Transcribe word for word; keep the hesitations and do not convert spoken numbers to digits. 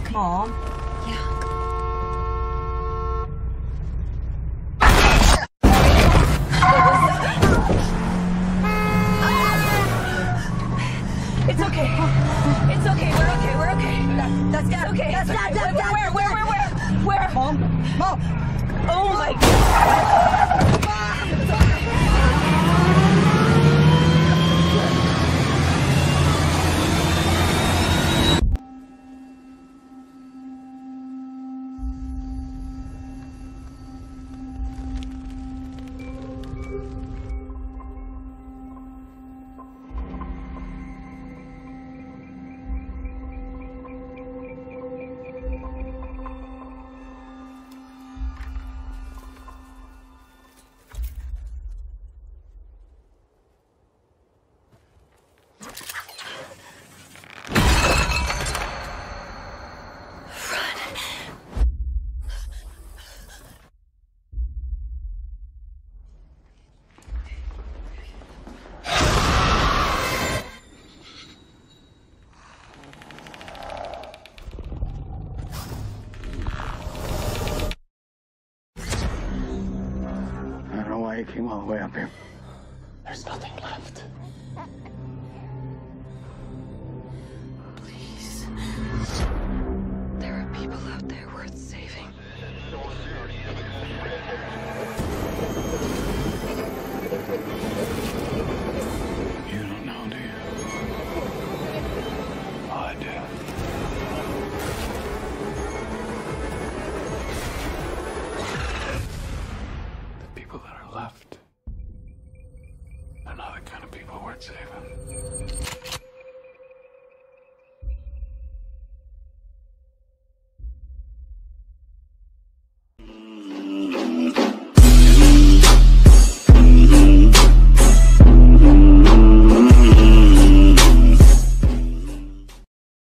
okay? Mom. Yeah. It's okay. It's okay. We're okay. We're okay. That's It's okay. That's It's not. okay. That's not. Where? Where? Where? Where? Where? Where? Mom. Mom. Oh my God. I don't know why you came all the way up here. There's nothing left. Please. There are people out there worth saving. You don't know, do you? Oh, I do. The people that are left, they're not the kind of people worth saving.